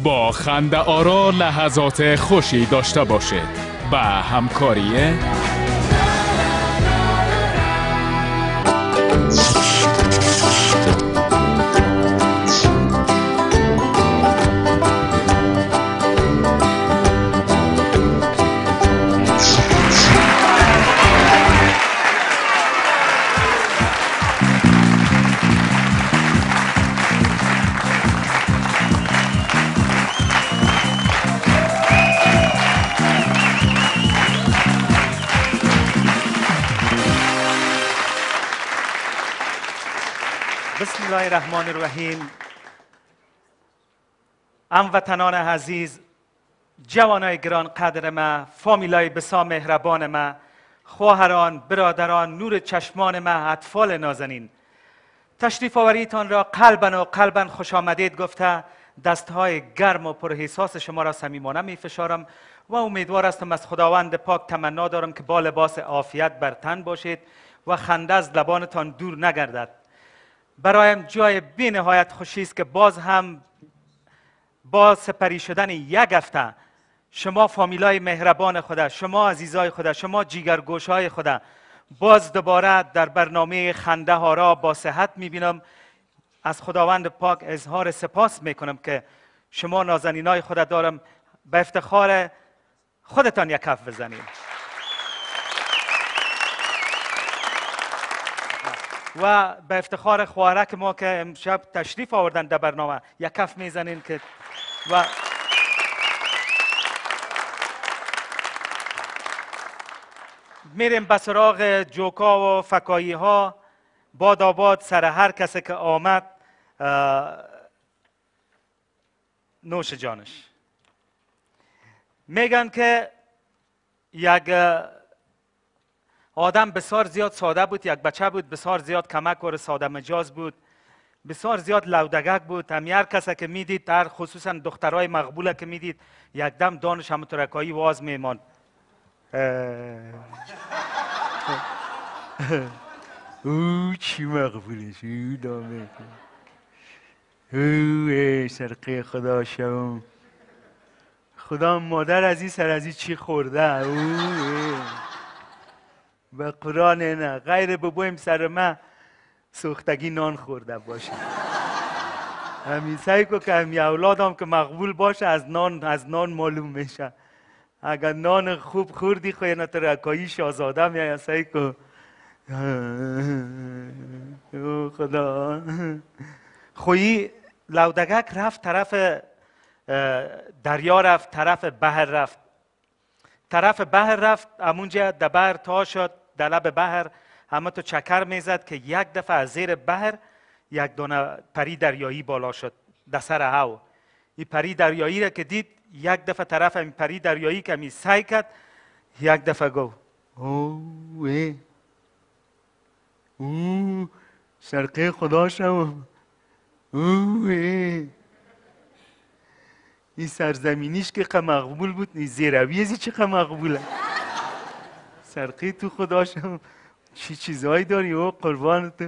با خنده آرا لحظات خوشی داشته باشید با همکاری بسم الله الرحمن الرحیم. هموطنان عزیز، جوانای گران قدر ما، فامیلای بسیار مهربان ما، خواهران، برادران، نور چشمان ما، اطفال نازنین، تشریف آوریتان را قلباً خوش آمدید گفته دستهای گرم و پرحساس شما را صمیمانه می فشارم و امیدوار هستم از خداوند پاک تمنا دارم که با لباس عافیت بر تن باشید و خنده از لبانتان دور نگردد. برایم جای بی نهایت خوشی است که باز هم با سپری شدن یک هفته شما فامیلای مهربان خدا، شما عزیزای خدا، شما جیگرگوشهای خدا باز دوباره در برنامه خنده ها را با صحت میبینم. از خداوند پاک اظهار سپاس میکنم که شما نازنینای خدا دارم. به افتخار خودتان یک کف بزنید و به افتخار خواهرک ما که امشب تشریف آوردن در برنامه یک کف میزنین که و میریم به سراغ جوکا و فکایی ها. باد آباد سر هر کسی که آمد نوش جانش. میگن که یک آدم بسیار زیاد ساده بود، یک بچه بود بسیار زیاد کمک و ساده مجاز بود، بسیار زیاد لودگک بود. هر کسی که میدید، در خصوصا دخترای مقبوله که میدید، یک دم دانش همونطورکایی واز میماند. او چی مقبولش، او دامه او سرقه خدا شوم، خدا مادر از این سر از این چی خورده. او به قرآن نه غیر ببویم سر من سوختگی نان خورده باشه. همین سعی که همین اولادم که مقبول باشه از نان معلوم میشه. اگر نان خوب خوردی خیانت رکایی شاهزاده میای سعی که او خدا. خویی لودگک رفت طرف دریا، رفت طرف بحر، رفت همونجا در بحر تا شد، در لب بحر همه تو چکر میزد که یک دفعه از زیر بحر یک دونه پری دریایی بالا شد در سر هوا. این پری دریایی را که دید، یک دفعه طرف این پری دریایی که می سعی کرد، یک دفعه گفت او سرقه خدا شوم، این سرزمینیش که مقبول بود، این زیرویزی چه مقبوله. سرقه تو خدا شوم، چی چیزهایی داری او قربان تو.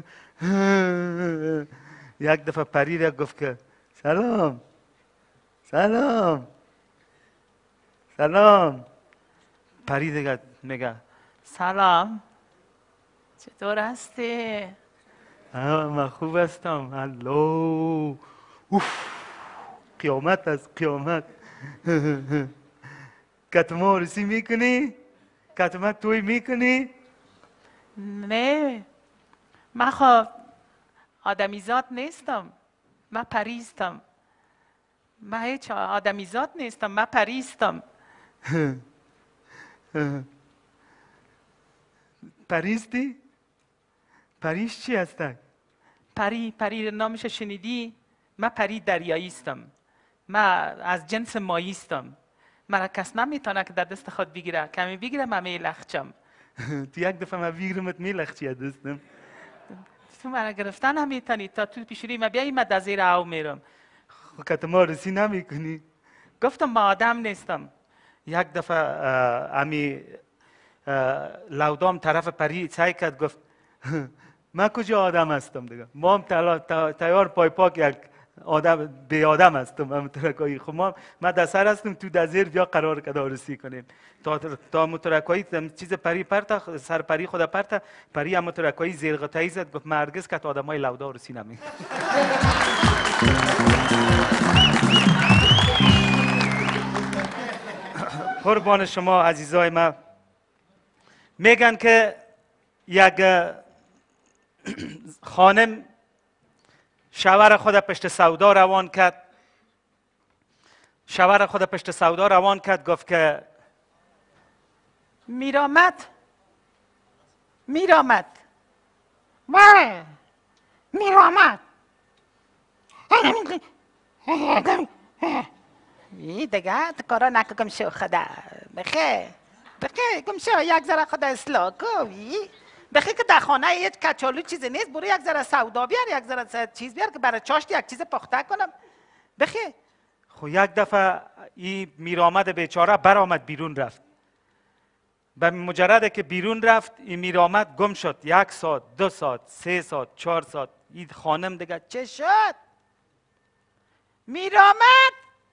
یک دفعه پری را گفت که سلام سلام سلام. پری دیگه میگه سلام، چطور هستی؟ من خوب هستم. هلو. قیامت از قیامت. کتما رسی میکنی؟ کتما توی میکنی؟ نه، من خب آدمیزاد نیستم، من پریستم. من هیچ آدمیزاد نیستم، من پریستم. پریستی؟ پریش چی هستن؟ پری نامش شنیدی؟ من پری دریاییستم. من از جنس ماییستم. من کس نمیتونه که در دست خود بگیره، کمی بگیره من میلخچم. تو یک دفعه من بگیرمت میلخچی از دستم. تو من گرفتن نمیتونی، تا تو پیشوری من بیایی من در زیر او میرم. خب ما رسی نمیکنی؟ گفتم من آدم نیستم. یک دفعه امی لودام طرف پری سعی کرد، گفت من کجا آدم هستم دیگه. ما هم تیار پای پاک یک آدم به آدم هستم مترکایی. خب ما در سر هستیم تو دزیر بیا قرار که دارسی کنیم تا مترکایی چیز پری پرتا سر پری خود پرتا پری هم مترکایی زیرغتایی زد گفت مرگز که آدم های لودا رسی نمی قربان شما عزیزای ما. میگن که یک خانم شوهر خود پشت سودا روان کرد. شوهر خود پشت سودا روان کرد گفت که میرآمد بله میرآمد. ای دیگه کارا نکن گم شو خدا بخیر گم شو یک ذره خدا اصلاح کن. بخیر که در خانه هیچ کچالو چیزی نیست، برو یک ذره سودا بیار، یک ذره چیز بیار که برای چاشت یک چیز پخته کنم. بخیر. خب یک دفعه این میرآمد بیچاره برآمد بیرون رفت. به مجرد که بیرون رفت این میرآمد گم شد. 1 ساعت 2 ساعت 3 ساعت 4 ساعت این خانم دیگه چه شد؟ میرآمد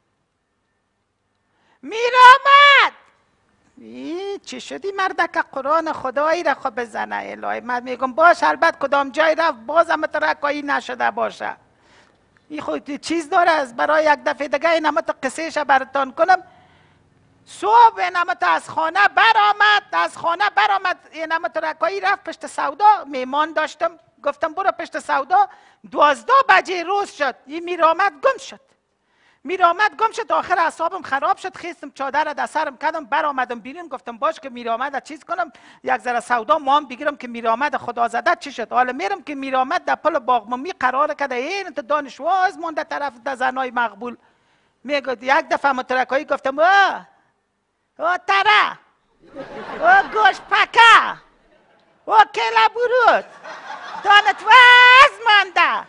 چه شدی مردک قرآن خدایی را خود بزنه الهی. من میگم باش البته کدام جای رفت باز هم ترکایی نشده باشه. این خود چیز داره از برای یک دفعه دیگه این همه تا قصهش براتان کنم. صبح این همه تا از خانه برآمد این همه ترکایی رفت پشت سودا. میمان داشتم گفتم برو پشت سودا. 12 بجه روز شد این میرآمد گم شد. آخر اعصابم خراب شد. خیستم چادر را در سرم کردم برآمدم بیرون. گفتم باش که میرآمد چیز کنم یک ذره سودا مام بگیرم که میرآمد خدا زده چی شد. حالا میرم که میرآمد در پل باغمومی قرار کرده این تو دانشواز مونده طرف در زنای مقبول. میگه یک دفعه مترکایی گفتم او تره او گوش پکه او کلا برود دانت واز مانده.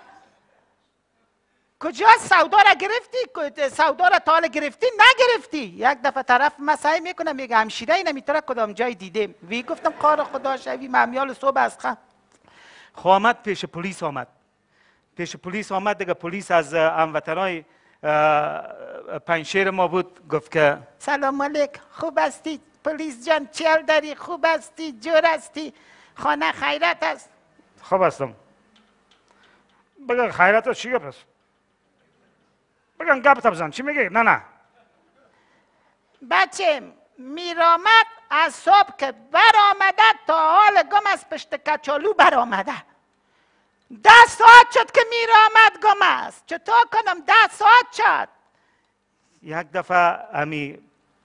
کجا سودا را گرفتی؟ سودا را تا حالا گرفتی؟ نگرفتی. یک دفعه طرف من سعی میکنم میگه همشیره این نمیتونه کدام جای دیدیم. وی گفتم قار خدا شوی ممیال صبح از آمد پیش پلیس آمد دیگه. پلیس از هموطنای پنجشیر ما بود. گفت که سلام علیک خوب هستی پلیس جان؟ چل داری؟ خوب هستی؟ جور هستی؟ خانه خیرت است؟ خوب هستم. بگه خیرت است چی گپ است؟ بگن گپ بزن چی میگی؟ نه بچه میرآمد از صبح که برآمده تا حال گم از پشت کچالو برآمده. 10 ساعت شد که میرآمد گم است. چطور کنم 10 ساعت شد؟ یک دفعه امی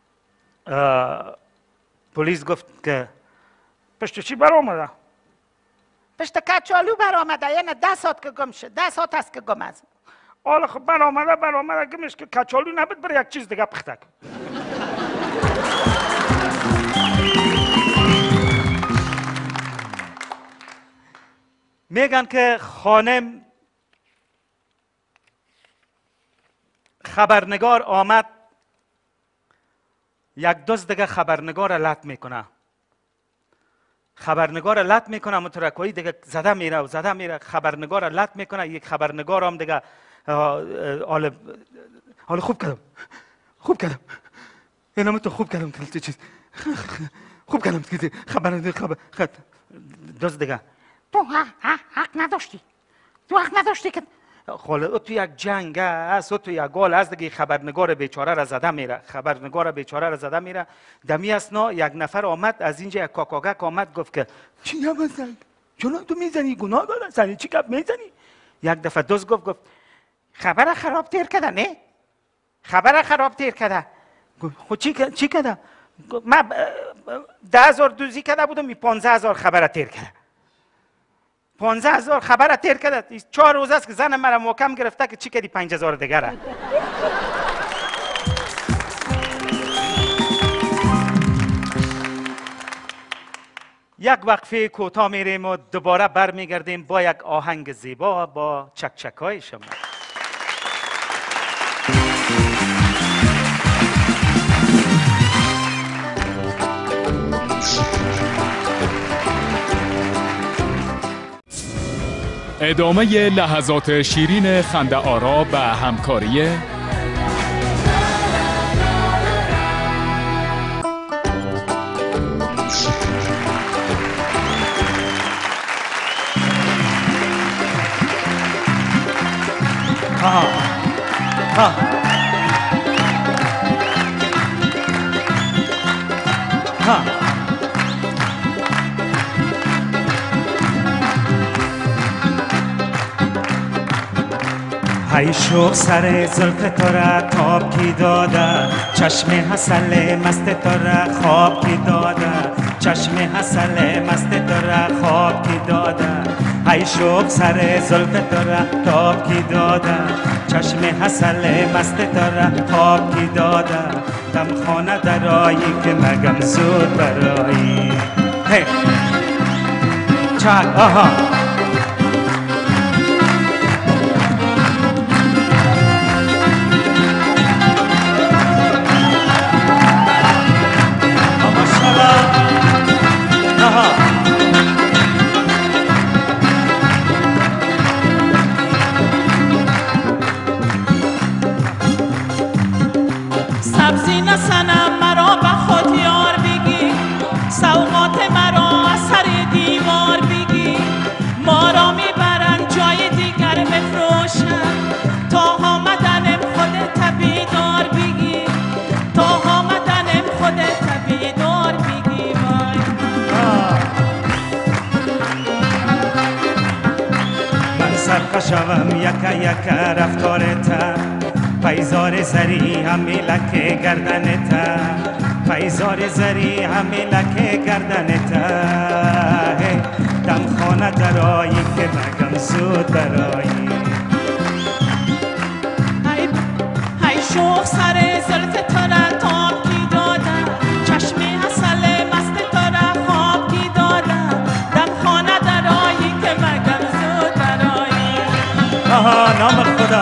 پلیس گفت که پشت چی برآمده؟ پشت کچالو برآمده. یعنی 10 ساعت که گم شد. 10 ساعت است که گم است. حالا خب برآمده گمش که کچالو نبود برای یک چیز دیگه پخته کن. میگن که خانم خبرنگار آمد. یک دزد دیگه خبرنگار را لط میکنه. مترکایی دیگه زده میره خبرنگار را لط میکنه. یک خبرنگار هم دیگه حالا خوب کردم اینم تو خوب کردم که چیز خوب کردم که خبر دزد دیگه تو حق نداشتی که خاله تو یک جنگ است تو یک گال است دیگه. خبرنگار بیچاره را زده میره. دمی اسنا یک نفر آمد از اینجا یک کاکاگک آمد گفت که چی نمیزنی؟ چون تو میزنی گناه داره زنی چی گپ میزنی؟ یک دفعه دزد گفت خبر خراب تیر کرده نه؟ خبر خراب تیر کرده. خود چی کرده؟ من 10,000 دوزی کرده بودم 15,000 خبر تیر کرده. 15,000 خبر تیر کرده. 4 روز است که زنم مرا محکم گرفته که چی کردی 5,000 دیگه را. یک وقفه کوتاه میریم و دوباره برمیگردیم با یک آهنگ زیبا با چکچکای شما. ادامه لحظات شیرین خنده آرا و همکاری ای شوق سر زلف تو را تاب کی داده، چشم حسل مست تو را خواب کی داده، چشم حسل مست تو را خواب کی داده. ای شوق سر زلف تو را تاب کی داده، چشم حسل مست تو را خواب کی داده. دم خانه درایی که مگم زود برایی. هی چال آها سبزی نسنم مرا به خود یار بگی، سوقات مرا از سر دیوار بگی. ما را میبرن جای دیگر بفروشن، تا آمدنم خودت بیدار بگی، تا آمدنم خودت بیدار بگی. من سرخوشم یکا یکا رفتارتا، پیزار زری همی لکه گردنتا، پیزار زری همی لکه گردنتا. دم خانه درایی که مگم زود برایی. ای شوق سر زلف تو را تاب کی دادم، چشم حسل مست تو را خواب کی دادم. دم خانه درایی که مگم زود برایی. آها نام خدا.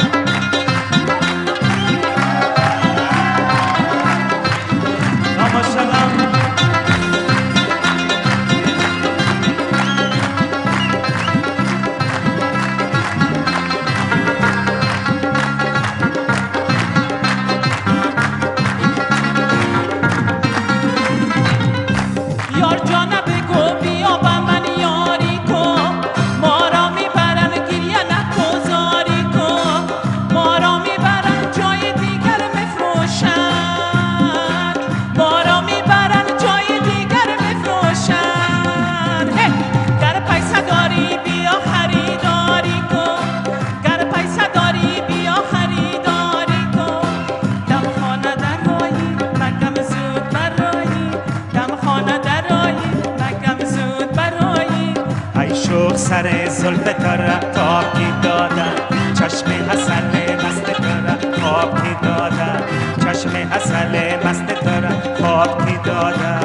سر زلف تر تاب کی دادن، چشم حسل مست تر خواب کی دادن، چشم حسل مست تر خواب کی دادن.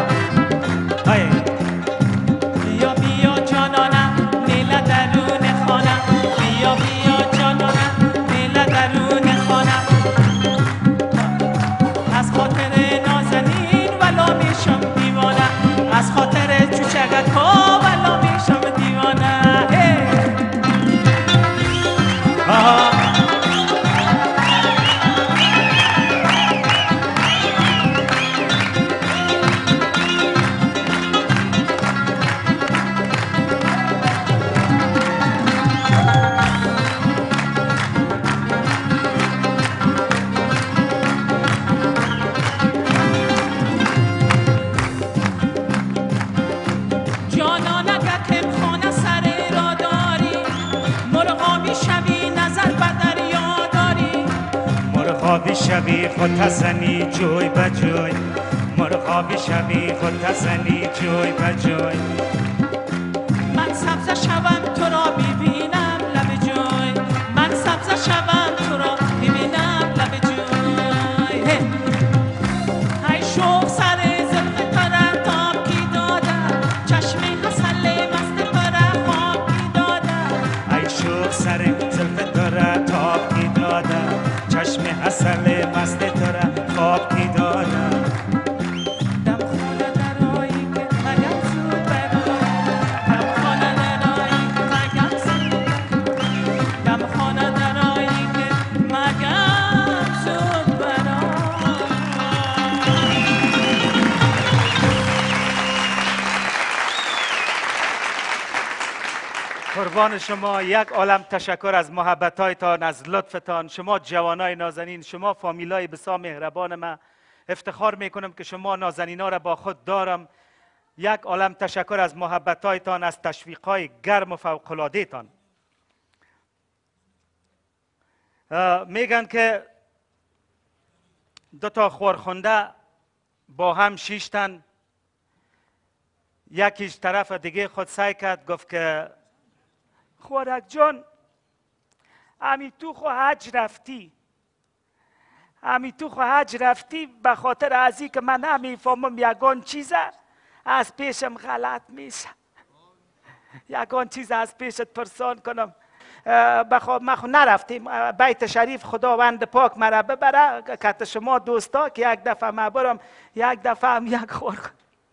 بیا بیا جانانم دل درون خانم، بیا بیا جانانم دل درون خانم. از خاطر نازنین ولا میشم دیوانه، از خاطر چوچکت ها ولا میشم دیوانه. جانان اگر خانه سر را داری، مرغابی شوی نظر به دریا داری. مرغابی شوی خود تزنی جوی به جوی، مرغابی شوی خود تزنی جوی به جوی. من سبز شوم تو را ببینم لب جوی، من سبز شوم تو را ببینم لب جوی. ای شوق سر زلف تو را تاب کی دادم، چشم حسل مست تو را خواب کی دادم. ای شوق سر زلف تو را تاب کی دادم، چشم حسل مست تو را خواب کی دادم. دم خانه درایی که مگم زود برایی، دم خانه درایی که مگم زود میزبان شما، یک عالم تشکر از محبتایتان، از لطفتان. شما جوانای نازنین، شما فامیلای بسیار مهربان من، افتخار میکنم که شما نازنینا را با خود دارم. یک عالم تشکر از محبتایتان، از تشویقهای گرم و فوق‌العاده تان. میگن که دو تا خورخنده با هم شیشتن، یکیش طرف دیگه خود سعی کرد، گفت که خوارک جان، امی تو خو حج رفتی، امی تو خو حج رفتی، به خاطر ازی که من نمیفهمم یگان چیزه از پیشم غلط میشه، یگان چیز از پیشت پرسان کنم. ما خو نرفتیم بیت شریف، خداوند پاک مرا ببره که شما دوستا که یک دفعه ما برم، یک دفعه هم یک خور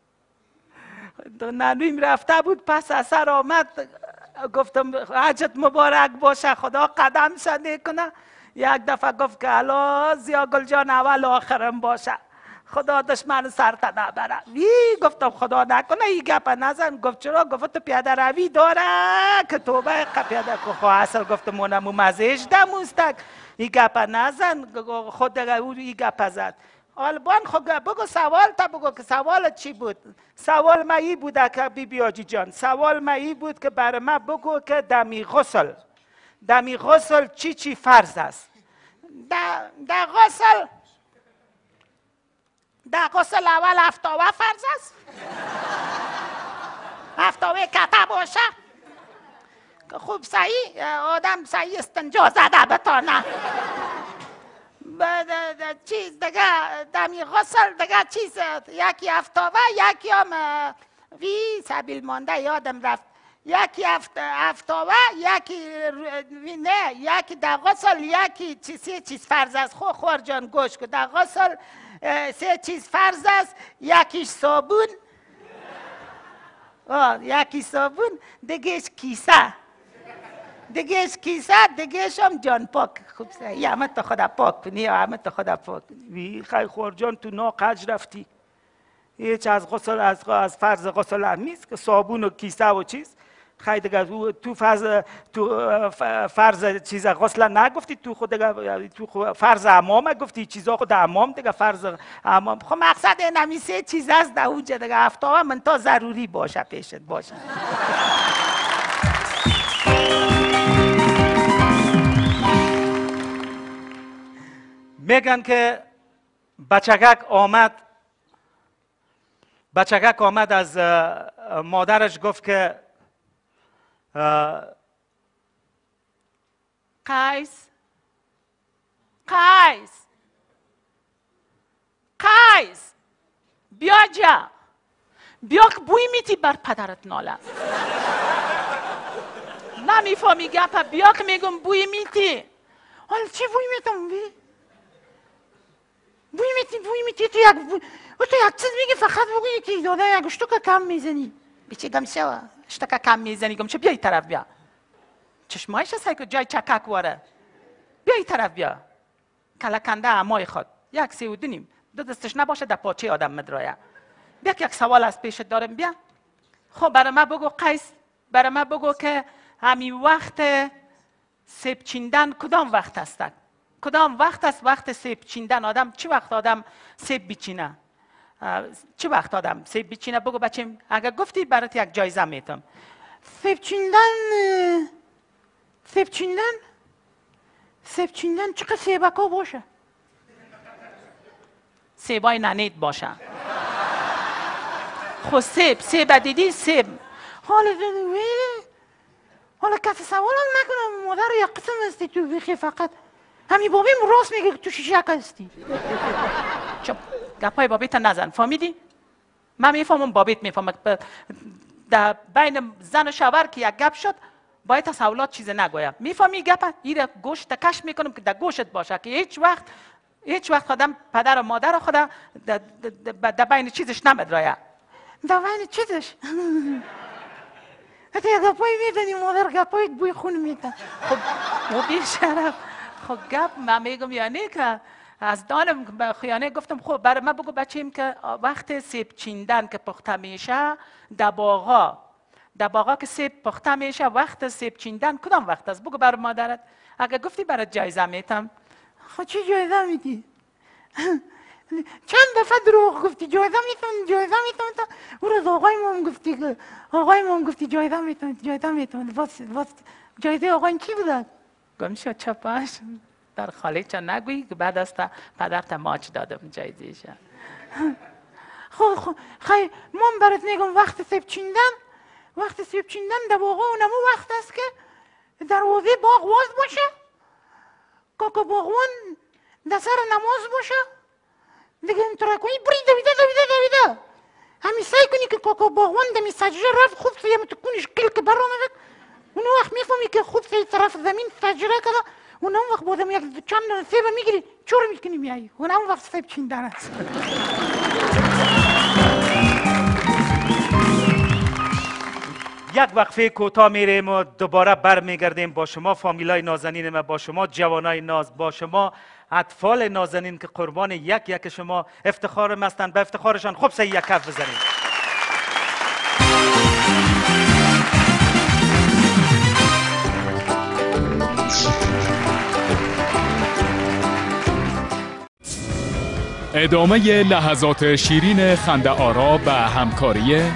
نانویم رفته بود، پس اثر آمد، گفتم حجت مبارک باشه، خدا قدم شده کنه. یک دفعه گفت که الا زیا گل جان اول آخرم باشه، خدا دشمن سرت نبره. گفتم خدا نکنه این گپ نزن. گفت چرا؟ گفت تو پیاده روی داره که توبه پیاده که خواهد اصل. گفتم مونمو مزهش دموستک این گپ نزن، خود دیگه او این گپ زد. آلبان خود بگو سوال تا بگو که سوال چی بود؟ سوال ما ای بوده که بی آجی جان، سوال ما ای بود که برای ما بگو که دمی غسل چی فرض است؟ در غسل اول افتاوه فرض است، افتاوه کته باشه. خوب صحیح آدم صحیح استنجا زده بتانه. چیز دیگه دمی غسل دیگه چیز، یکی افتاوه یکی هم وی سبیل مانده یادم رفت، یکی افتاوه یکی نه، یکی در غسل یکی سه چیز فرض است. خور جان گوش کن، در غسل سه چیز فرض است، یکیش صابون، یکی صابون، دیگهش دیگهش هم جان پاک. خوب سه همه تا خدا پاک کنی، همه تا خدا پاک کنی. خیلی خور جان تو ناقج رفتی، هیچ از غسل از فرض غسل هم نیست که صابون و کیسه و چیز. خیلی دیگه تو فرض چیز غسل نگفتی، تو خود دیگه تو فرض حمام گفتی، چیزا خود حمام دیگه فرض حمام. خب مقصد این همی سه چیز است در اونجا دیگه، افتاوه من تا ضروری باشه پیشت باشه. میگن که بچگک آمد از مادرش گفت که قیس بیا جا، بیا که بوی میتی بر پدرت ناله. نمیفهمی گپا، بیا که میگم بوی میتی. حالا چی بوی میتم؟ بوی میتی تو یک چیز میگی، فقط بگویی که داده یک اشتوکه کم میزنی. بیچه گم شو اشتوکه کم میزنی، گم چه بیایی طرف بیا. چشمایش هست که جای چکک واره، بیایی طرف بیا. کلکنده امای خود 1.32، دو دستش نباشه در پاچه آدم مدرایه. بیا که یک سوال از پیشت دارم، بیا. خب برای ما بگو قیس، برای ما بگو که همین وقت سیب چیندن کدام وقت است؟ کدام وقت است وقت سیب چیندن؟ آدم چی وقت آدم سیب بچینه؟ چی وقت آدم سیب بچینه؟ بگو بچیم، اگر گفتی برات یک جایزه میتم. سیب چیندن چقدر سیبکا باشه؟ سیبای ننید باشه. خب سیب دیدی سیب. حالا کسی سوال هم نکنم، مادر یک قسم هستی تو بیخی، فقط همین بابیم راست میگه که تو شیشک هستی. چپ گپای بابیت نزن، فهمیدی؟ من میفهمم، بابیت میفهمم. در بین زن و شوهر که یک گپ شد باید از اولاد چیز نگویم. میفهمی گپا؟ ایره گوشت کش میکنم که در گوشت باشه، که هیچ وقت آدم پدر و مادر خدا در بین چیزش نمیدرایه. در بین چیزش حتی گپایی میدنی مادر گپایت بوی خون میدن. خب بی شرف، خب گپ من میگم یعنی که از دانم به خیانه گفتم خب برای من بگو بچیم که وقت سیب چیندن که پخته میشه در باغا در باغا که سیب پخته میشه وقت سیب چیندن کدام وقت است؟ بگو بر مادرت. اگه گفتی برات جایزه میتم، خب چی جایزه میدی؟ چند دفعه دروغ گفتی جایزه میتونم. اون روز آقای ما گفتی جایزه میتونم. جایزه آقای کی بود؟ گم شد چپاش در خاله چه نگویی که بعد از پدرت ماچ دادم جایزه‌ش. خب خیلی من برات میگم وقت سیب چیندن در واقع اونمو وقت است که دروازه باغ باز باشه، کاکا باغوان در سر نماز باشه دیگه اینطور کنی بری دویده همین سعی کنی که کاکا باغوان دمی سجده رفت خوب سیم تو کنیش کل که برامد اون وقت میفهمی که خوب سی طرف زمین سجده کرده. اون وقت بودم یک چند سیب میگیری چور میکنی میایی، اون وقت سیب چیندن است. یک وقفه کوتاه میریم و دوباره برمیگردیم با شما فامیلای نازنین ما، با شما جوانای ناز، با شما اطفال نازنین که قربان یک شما افتخار هستند. به افتخارشان خوب سه یک کف بزنید. ادامه لحظات شیرین خنده آرا و همکاری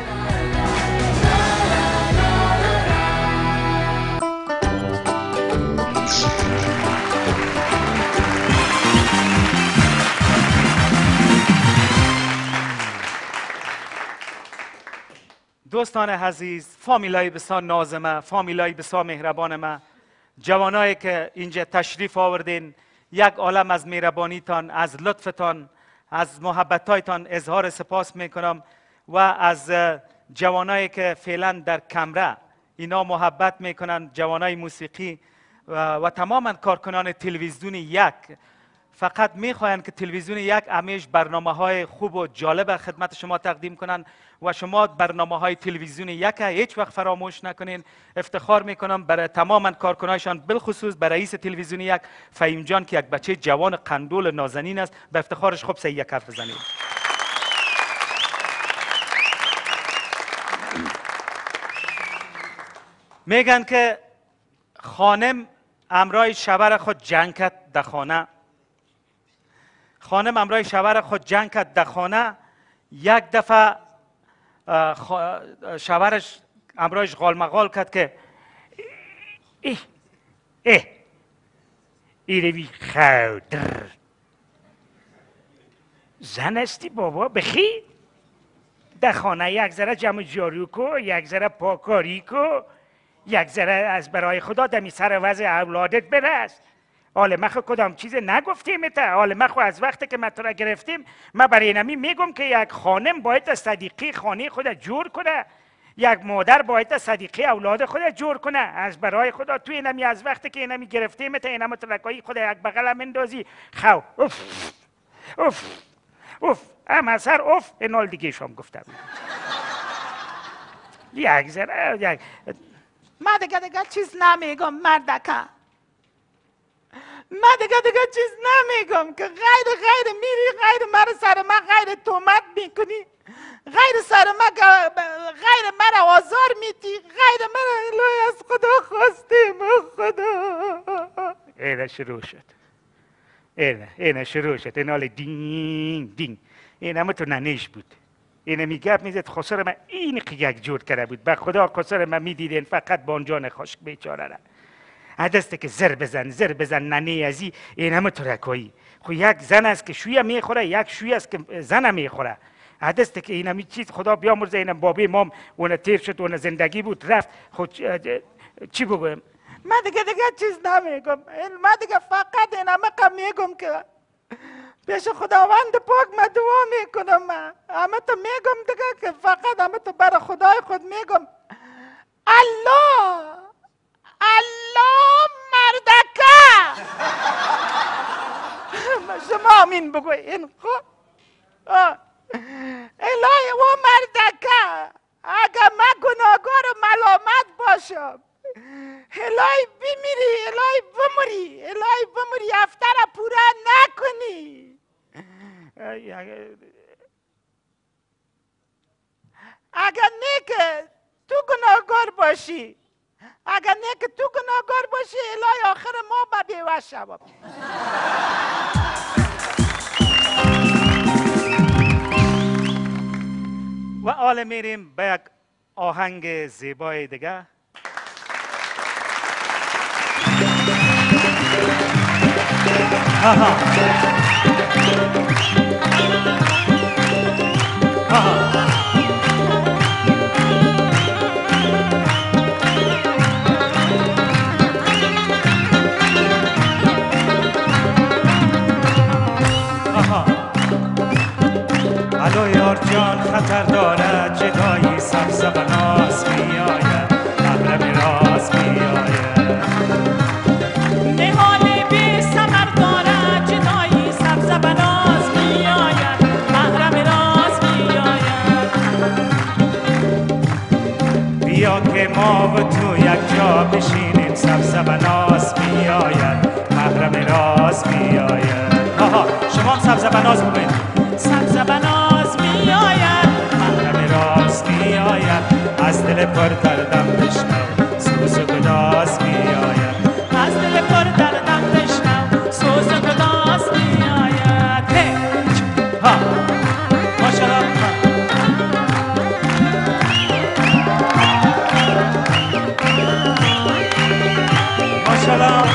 دوستان عزیز، فامیلای بسیار نازمه، فامیلای بسیار مهربان ما، جوانایی که اینجا تشریف آوردین، یک عالم از مهربانیتان، از لطفتان، از محبتایتان اظهار سپاس میکنم و از جوانایی که فعلا در کمره اینا محبت میکنن، جوانای موسیقی و تماما کارکنان تلویزیون یک فقط میخواین که تلویزیون یک همیشه برنامه‌های خوب و جالب خدمت شما تقدیم کنن و شما برنامه‌های تلویزیون یک هیچ وقت فراموش نکنین. افتخار میکنم برای تماما کارکنایشان، بالخصوص برای رئیس تلویزیون یک فهیم جان که یک بچه جوان قندول نازنین است. به افتخارش خوب سه یک حرف بزنید. میگن که خانم امرای شوهر خود جنگ کرد در خانه. خانم امرای شوهر خود جنگ کرد در خانه. یک دفعه شوهرش امرایش غالمغال کرد که ایروی خودر زن استی بابا بخی در خانه یک ذره جمع جارو کو، یک ذره پاکاری کو، یک ذره از برای خدا دمی سر وضع اولادت برس. حال ما خو کدام چیز نگفتیم تا، حال ما خو از وقتی که ما تو را گرفتیم ما برای نمی میگم که یک خانم باید صدیقی خانه خود جور کنه، یک مادر باید صدیقی اولاد خود جور کنه. از برای خدا تو اینمی از وقتی که اینمی گرفتیم تا اینم ترکایی خود یک بغل هم اندازی خو اوف اوف اوف اما سر اوف اینال دیگه شام گفتم یک ذره یک ما دیگه چیز نمیگم مردکه، ما دیگه چیز نمیگم که غیر میری غیر مرا سر ما غیر تومت میکنی، غیر سر ما غیر مرا آزار میدی، غیر مرا الهی از خدا خواستیم خدا. اینه شروع شد، اینه شروع شد، این حال دینگ دینگ. این همه تو ننیش بود، اینه میگفت میزد خسر من این یک جور کرده بود. به خدا خسر من میدیدین فقط بانجان خشک بیچاره را عدسته که زر بزن ننی ازی. این همه تو رکایی خو یک زن است که شویه میخوره، یک شویه است که زن میخوره. عدسته که این همه چیز خدا بیامرزه. اینم بابی مام اون تیر شد، اون زندگی بود رفت. خود چی بگویم؟ من دیگه چیز نمیگم، من دیگه فقط این همه میگم که پیش خداوند پاک من دعا میکنم. همه تو میگم دیگه که فقط همه تو برای خدای خود میگم الله مردکه. شما آمین بگوین. خب الهی و مردکه اگر من گناهگار و ملامت باشم، الهی بمیری، الهی بمری افتر پورا نکنی. اگر نه که تو گناه گناهگار باشی. اگر نه که تو گناهگار باشی الهی آخر ما به بیوش شوم. و حالا میریم به یک آهنگ زیبای دیگه. الو یار جان خطر داره جدایی سبز بناس میآید محرم راز میآید نهال بی ثمر داره جدایی سبز بناز میآید محرم راز میآید بیا که ما و تو یک جا بشینیم سبز بناس میآید محرم راز میآید. شما هم سبز بناز بگوید. سبز بناز میآید محرم راز میآید از دل پر دردم بشنو سوز و گداز میآید از دل پر دردم بشنو سوز و گداز میآید. ماشاءالله. ماشاءالله.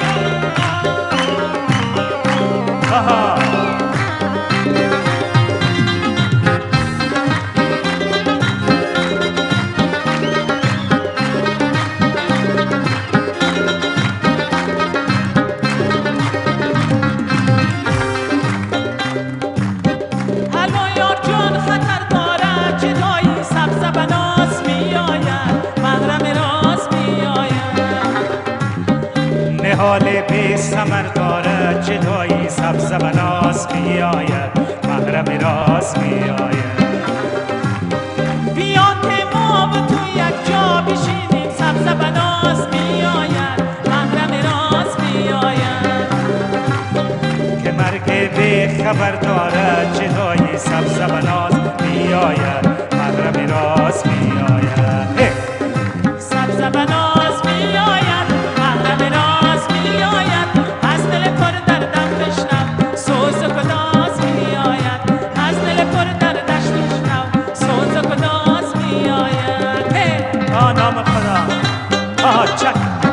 حال بی ثمر داره جدایی سبز بناز میآید محرم راز میآید. بیا که ما و تو یک جا بشینیم سبز بناز میآید محرم راز میآید. که مرگ بی خبر داره جدایی سبز بناز میآید محرم راز میآید. سبز بناز میآید محرم راز میآید از دل پر دردم بشنو سوز و گداز میآید از دل پر دردش بشنو سوز و گداز میآید. نام خدا. چک.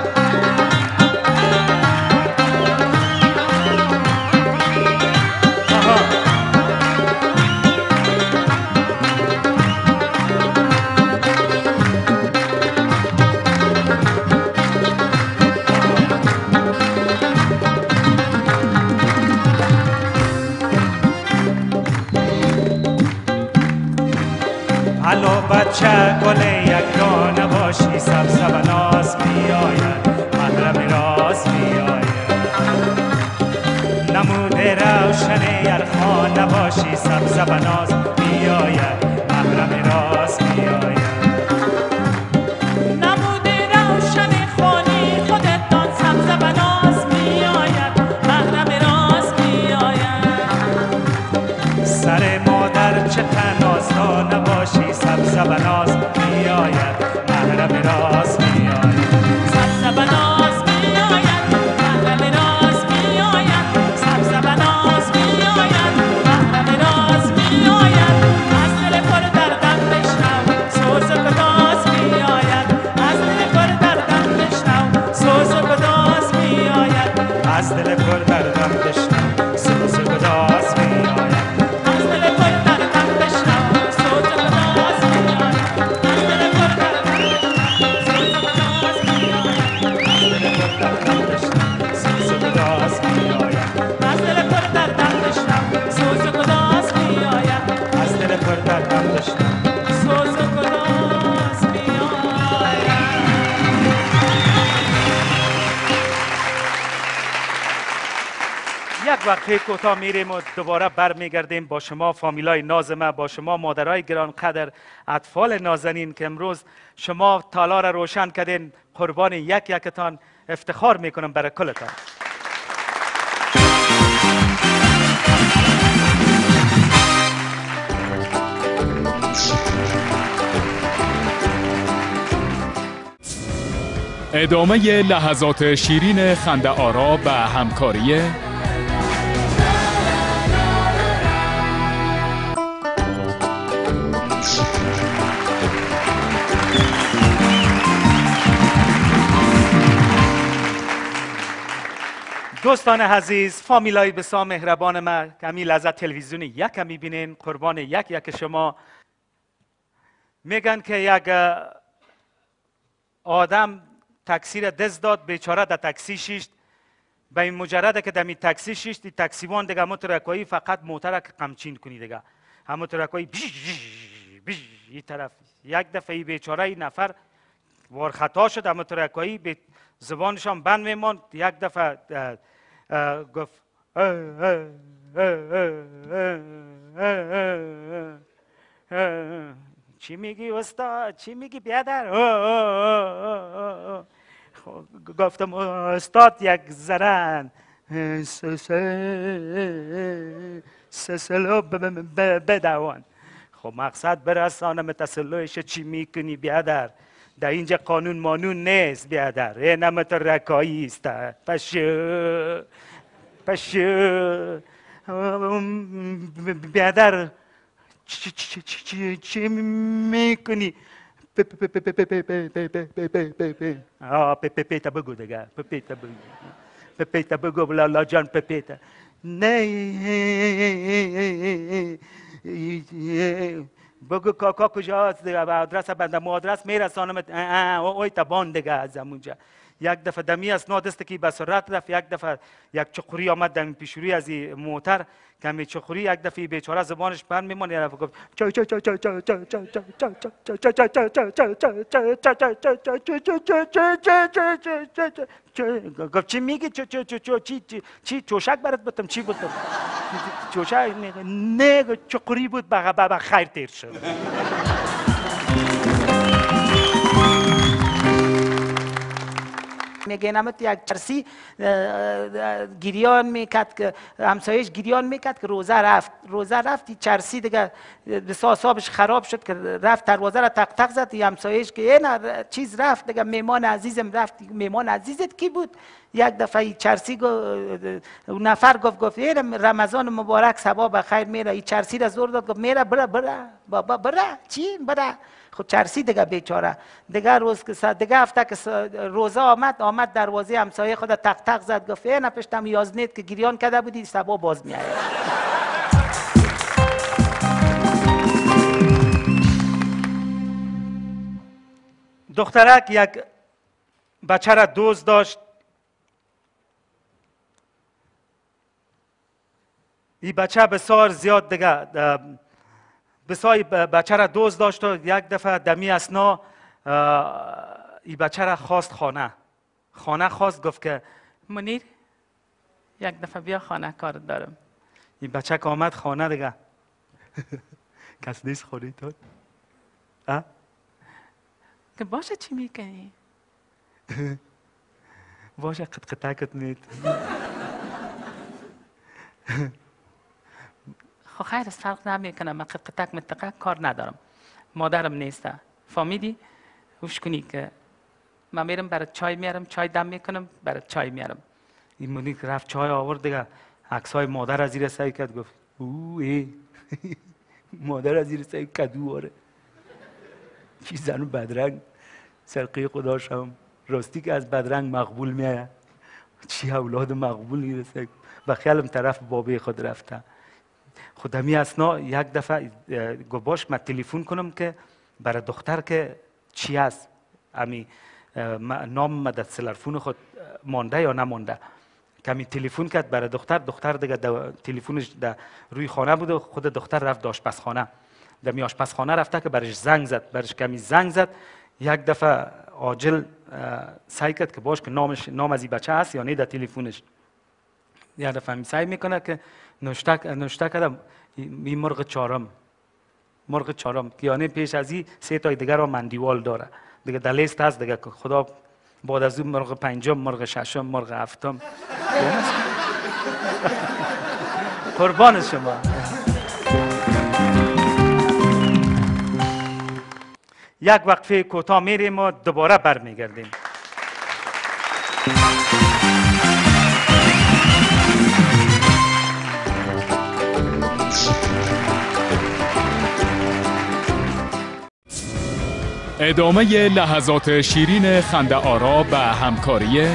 الو بچه گل یک دانه باشی سبز بناز میآید محرم راز میآید. نمود روشن یرخانه باشی سبز بناز میآید محرم راز میآید. نمود روشن خانه خودت دان سبز بناز میآید محرم راز میآید. سر مادر چه تناسا نباشی سبز بناز میآید محرم راز میآید. سبز بناز میآید محرم راز میآید سبز بناز میآید محرم راز میآید از دل پر دردم بشنو سوز و گداز میآید از دل پر دردم بشنو سوز و گداز میآید از دل پر دردم بشنو سوز و گداز میآید. از دل پر دردم بشنو سوز و گداز میآید از دل پر دردم بشنو سوز و گداز میآید از دل پر دردم بشنو سوز و گداز میآید. از دل پر دردم بشنو سوز و گداز میآید. یک وقتی کوتاه میریم و دوباره برمیگردیم با شما فامیلای نازمه، با شما مادرای گرانقدر، اطفال نازنین که امروز شما تالا را روشن کردین. قربان یک یکتان افتخار میکنم برای کلتان. ادامه لحظات شیرین خنده آرا و همکاری دوستان عزیز، فامیلای بسیار مهربان ما کمی لذت تلویزیون یک میبینین، قربان یک شما. میگن که یک آدم تاکسی را دزد داد، بیچاره در تاکسی شیشت. به این مجرده که در تاکسی شیشت، تاکسیوان دیگه مترکایی فقط موتر را قمچین کنی دیگه، هم مترکایی این طرف. یک دفعه بیچاره این نفر وار خطا شد، هم مترکایی به زبانشان بند میماند. یک دفعه گفت چی میگی استاد؟ چی میگی بیادر؟ گفتم استاد یک ذره سلو بدوان. خب مقصد برسانم تسلوش. چی میکنی بیادر؟ در اینجا قانون مانون نیست بیادر، این مترکایی است. پشو بیادر چی میکنی؟ پپیتا بگو دیگه، پپیتا بگو لالا جان، پپیتا. نه بگو کاکا کجاست دیگه، به آدرس بنده آدرس میرسانم. اوی تبان دیگه از همونجا. یک دفعه دمی از نادسته که به سرعت رفت، یک دفعه یک چقوری آمد دمی پیشوری از این موتر، کمی چقوری. یک دفعه بیچاره زبانش بند میمونه، یه دفعه گفت چا چا چا چا چا چا چا چا چا چا چا چا چا. گفت چی میگی؟ چی چوشک برات بتم؟ چی بتم؟ چوشک نه چقوری بود، به خیر تیر شد. میگن یک چرسی گریان میکرد که همسایش گریان میکرد که روزه رفت چرسی دیگه بسیار حسابش خراب شد که رفت دروازه را تق تق زد. همسایش که این چیز رفت دیگه، میمان عزیزم رفت. میمان عزیزت کی بود؟ یک دفعه چرسی نفر گفت این رمضان مبارک صبا بخیر میره. این چرسی را زور داد، گفت میره بره بابا بره. چی بره؟ خود چرسی دیگه بیچاره دیگه روز که دیگه هفته که روزه آمد دروازه همسایه خود تق تق زد، گفت نه پشتم یازنیت که گریان کرده بودی صبح باز میآید. دخترک یک بچه را دوست داشت. این بچه بسیار زیاد دیگه بسیار بچه را دوست داشت و یک دفعه دمی اسنا این بچه را خواست خانه خواست. گفت که منیر یک دفعه بیا خانه کار دارم. این بچه که آمد خانه دیگه کس نیست خونه تو؟ که باشه چی میکنی؟ باشه قطعکت نیست. خب خیر است، فرق نمیکنه. من قطعک متقک کار ندارم، مادرم نیسته. فهمیدی؟ گوش کنی که من میرم برای چای میارم، چای دم میکنم برای چای میارم. این مونی که رفت چای آورد دیگه، عکسای مادر از زیر سعی کرد. گفت اوه مادر از زیر سعی کدو آره. چی زن بدرنگ، سرقی خداشم. راستی که از بدرنگ مقبول میاد. چی اولاد مقبول نیرسه. و خیالم طرف بابی خود رفته. خودمی اسنا یک دفعه گفت باش من تلفن کنم که برای دختر که چی است، امی نام مدد سلرفون خود مانده یا نمانده. کمی تلفن کرد برای دختر دیگه تلفنش روی خانه بود و خود دختر رفت داشت آشپزخانه. دمی آشپزخانه رفته که برش زنگ زد، کمی زنگ زد. یک دفعه عاجل سعی کرد که باش که نام از این بچه هست یا نه در تلفنش. یک دفعه سعی میکنه که نوشته کردم این مرغ چهارم که یعنی پیش از این 3 تای دیگر را مندیوال داره دیگه، در لیست هست دیگه که خدا بعد از اون مرغ 5م، مرغ 6م، مرغ 7م. قربان شما. یک وقفه کوتاه میریم و دوباره برمیگردیم. ادامه لحظات شیرین خنده آرا و همکاری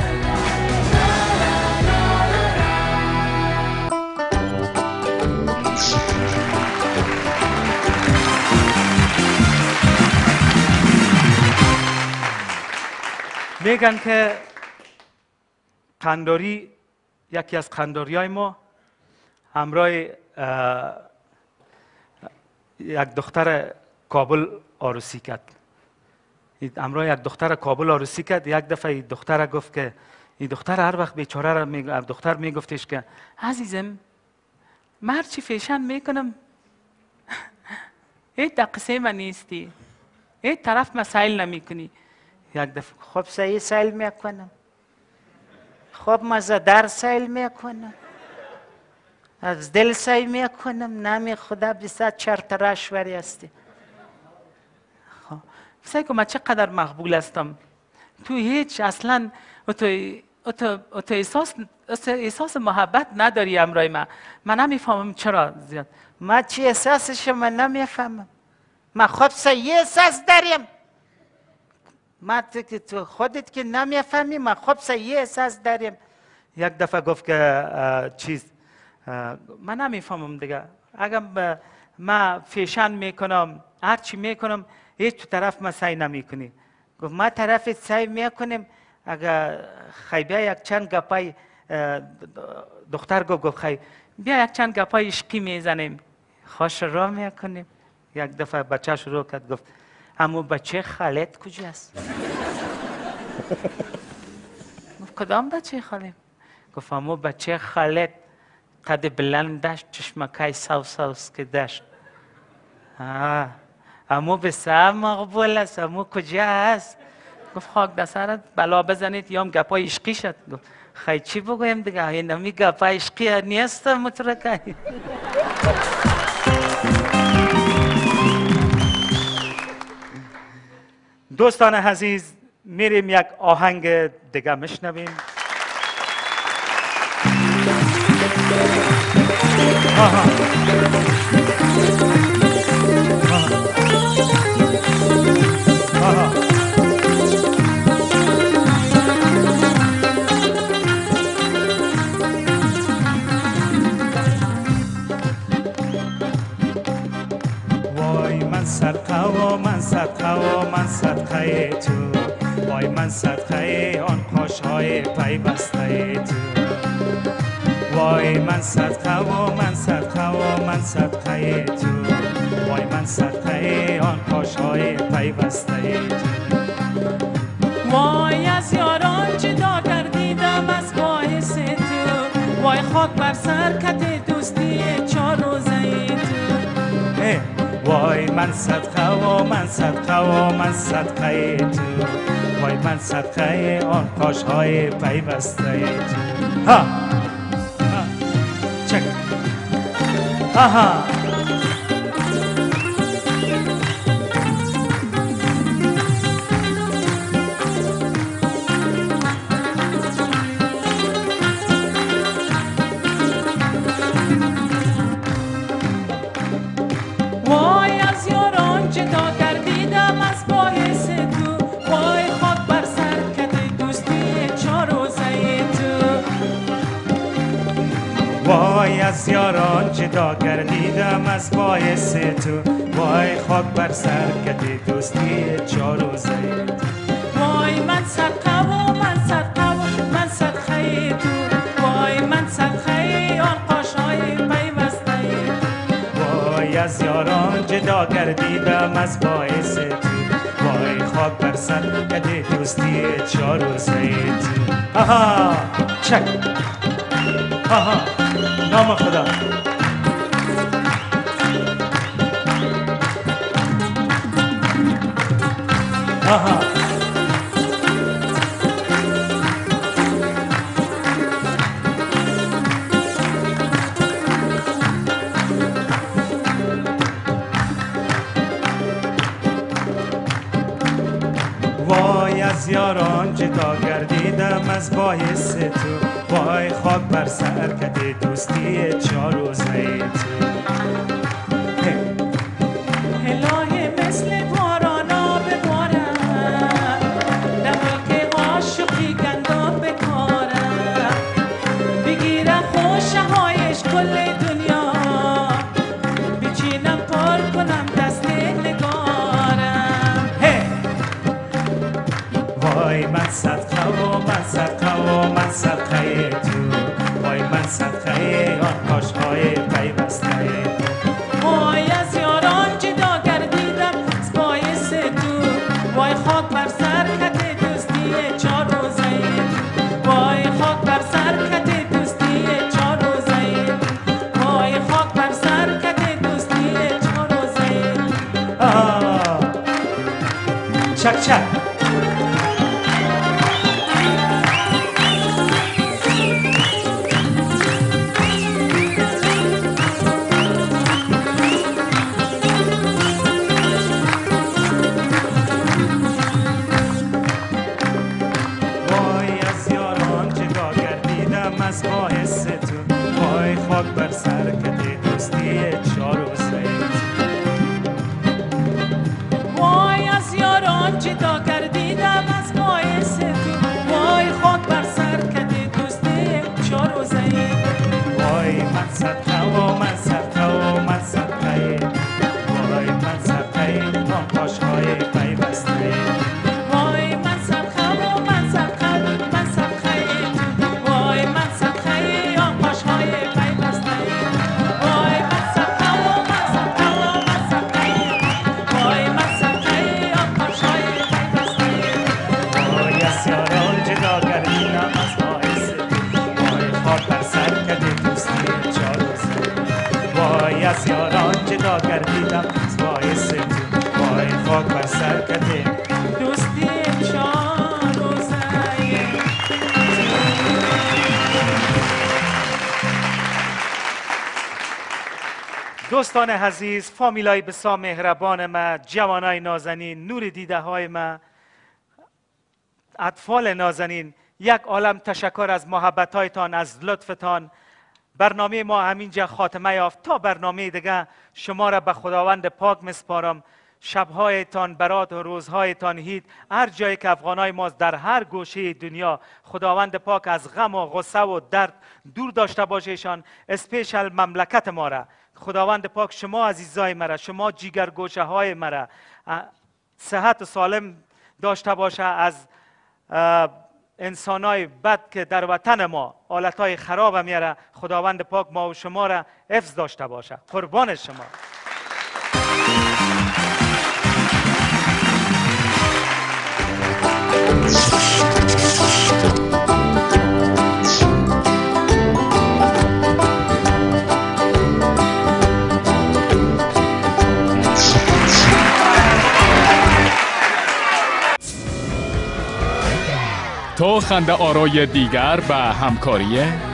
میگن که قنداری یکی از قنداریای ما همراه یک دختر کابل عروسی کرد. همراه یک دختر کابل عروسی کرد. یک دفعه این دختر گفت که این دختر هر وقت بیچاره را دختر میگفتش که عزیزم من چی فیشن میکنم این قصه من نیستی، این طرف مسائل نمیکنی. یک دفعه خب صحیح سیل میکنم، خب مزدر سیل میکنم، از دل سیل میکنم، نمی خدا بیست چرترشوری هستی. فکر کنم من چقدر مقبول هستم. تو هیچ اصلا تو احساس محبت نداری امرای من نمیفهمم چرا زیاد. من چی احساسش من نمیفهمم. من خب صحیح احساس داریم. من تو خودت که نمیفهمی من خب صحیح احساس داریم. یک دفعه گفت که من نمیفهمم دیگه. اگر من فیشن میکنم هر چی میکنم هیچ تو طرف ما سعی نمیکنی. گفت ما طرفت سعی میکنیم. اگر خیبه یک چند گپای دختر گفت خیلی بیا یک چند گپای عشقی میزنیم، خوش را میکنیم. یک دفعه بچه شروع کرد گفت همون بچه خالت کجاست؟ گفت کدام بچه خالت؟ گفت همون بچه خالت قد بلند داشت، چشمکای سوس که داشت. همون بسیار مقبول است. همون کجا هست؟ گفت خاک در سرت بلا بزنید یا هم گپای عشقی شد. گفت خیلی چی بگویم دیگه، این نمی گپای عشقی نیست مترکه. دوستان عزیز میریم یک آهنگ دیگه میشنویم. من صدقه تو، وای من صدقه آن خوشهای پیوسته تو. وای من صدقه من صدقه تو، وای من صدقه آن خوشهای پیوسته تو. وای از یاران جدا گردیدم از باعث تو، وای خاک بر سر کت دوستی 4 روزه تو. وای من صدقه من صدقه تو، وای من صدقه آن خوشهای پیوسته تو. ها چک آها وای از یاران جدا گردیدم از باعث تو، وای خاک بر سر کدی دوستی 4 روزه تو. وای من صدقه من صدقه تو، وای من صدقه آن قاشای پیوسته تو. وای از یاران جدا گردیدم از باعث تو، وای خاک بر سر کدی دوستی 4 روزه تو. آها چک آها نام خدا. آها وای از از یاران جدا گردیدم از باعث تو، وای خاک بر سر کده دوستی 4 روزه تو. الهی مثل بارانا ببارم، دمایی که عاشقی گندم بکارم، بگیرم خوشه هایش کل دنیا، بچینم پر کنم دست نگارم. وای من صدقه و من صدقه و من صدقه تو، وای من صدقه آن کاشهای پیوسته تو. وای از یاران جدا گردیدم از باعث تو، وای خاک بر سر کت دوستی 4 روزه، وای خاک بر سر کت دوستی 4 روزه، وای خاک بر سر کت دوستی 4 روزه. چک چک. از باعث تو، وای خاک بر سر کده دوستی 4 روزه. وای از یاران جدا گردیدم از باعث تو، وای خاک بر سر کده دوستی 4 روزه. وای من صدقه و من صدقه و من صدقه، وای من صدقه آن کاشهای پیوسته. وای من صدقه و من صدقه من صدقه تو، وای من صدقه آن کاشهای پیوسته. وای من صدقه و من صدقه و من صدقه، وای من صدقه آن کاشهای پیوسته. وای از یاران جدا گردیدم از باعث تو، وای خاک بر سر کده دوستی 4 روزه. وای از یاران جدا گردیدم از باعث تو، وای خاک بر سر کده دوستی 4 روزه. دوستان عزیز، فامیلای بسیار مهربان ما، جوانای نازنین، نور دیده های ما، اطفال نازنین، یک عالم تشکر از محبتایتان، از لطفتان. برنامه ما همینجا خاتمه یافت. تا برنامه دیگه شما را به خداوند پاک مسپارم. شبهایتان برات و روزهایتان هید. هر جایی که افغانای ما در هر گوشه دنیا، خداوند پاک از غم و غصه و درد دور داشته باشهشان. اسپیشل مملکت ما را خداوند پاک، شما عزیزای مرا، شما جیگرگوشه های مرا صحت سالم داشته باشه. از انسانای بد که در وطن ما حالتهای خراب میاره، خداوند پاک ما و شما را حفظ داشته باشه. قربان شما. تا خنده آرای دیگر به همکاری